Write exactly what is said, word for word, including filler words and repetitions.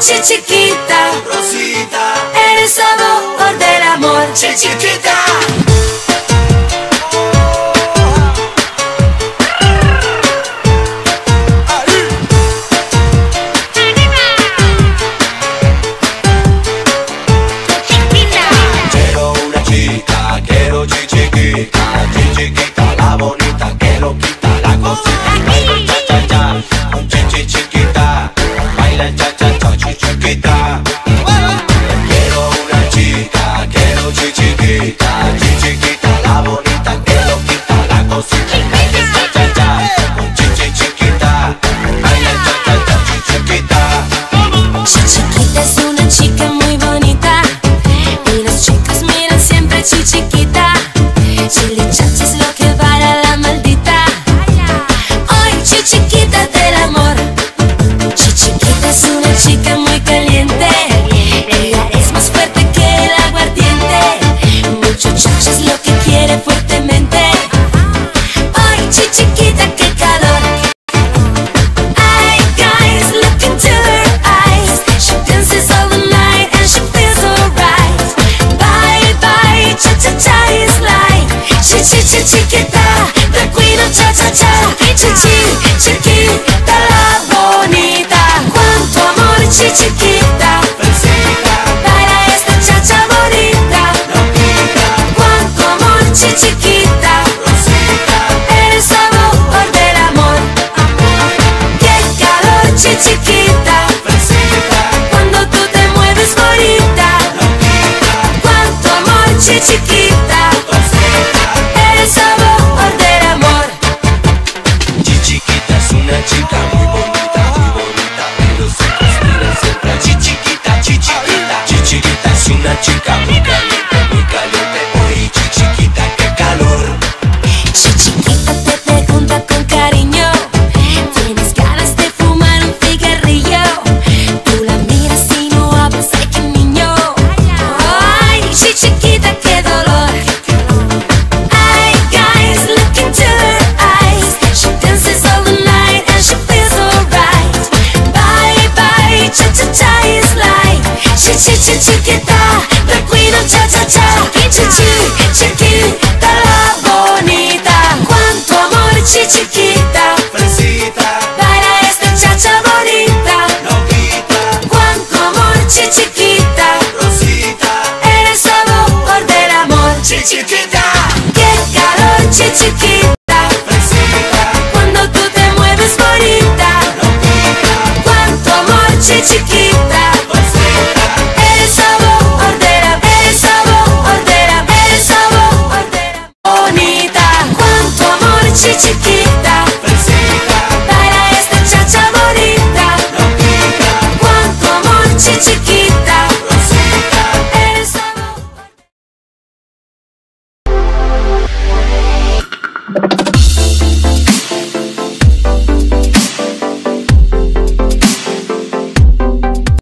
chiquita, Rosita, eres sabor del amor, chiquita. Quiero una chica, quiero chiquita, chiquita, la bonita, que lo quita la cosita. Baila cha cha cha, con chichi chiquita, baila cha cha cha, chiquita. Quiero una chica, quiero chiquita, chiquita, la bonita, que lo quita la cosita. Baila cha cha cha, con chichi chiquita, baila cha cha cha, chiquita. Chiquita es una chica muy bonita y las chicas miran siempre chiquita. Chili chacha es lo que baila la maldita. Hoy chiquita del amor. Chiquita es una chica muy caliente. Ella es más fuerte que el aguardiente. Mucho chacha es lo que quiere fuertemente. Hoy chiquita, qué calor. Ay, guys, look into her eyes. She dances all the night and she feels alright. Bye bye, cha cha cha is like chi chi chi chiquita, the queen of cha cha cha. Chi chi chiquita, la bonita. Cuánto amor, chi chiquita. Baila esta cha cha bonita. Cuánto amor, chi chiquita. Eres sabor del amor. Qué calor, chi chiquita. Cuando tú te mueves bonita. Cuánto amor, chi chiquita. Eres sabor del amor. Chiquita es una chica muy bonita, muy bonita, y los ojos miran siempre a chiquita, chiquita. Chiquita es una chica muy caliente, muy caliente. Oye, chiquita, qué calor. Chiquita te pregunta con cariño, ¿tienes ganas de fumar un cigarrillo? Tú la miras y no hablas, ay qué niño. Ay, chiquita, qué dolor. Ay, guys, look into her eyes. She dances all the night and she feels alright. Bye bye, cha cha cha is like chi chi chi chiquita, the queen of cha cha cha. Chi chi chiquita, la bonita. Cuánto amor, chi chiquita. Fresita, Baila esta chacha bonita. loquita, Cuánto amor, chi chiquita. Rosita, Eres sabor del amor. chiquita. Qué calor, chi chiquita. Fresita, Cuando tú te mueves bonita. loquita, Cuánto amor, chi chiquita.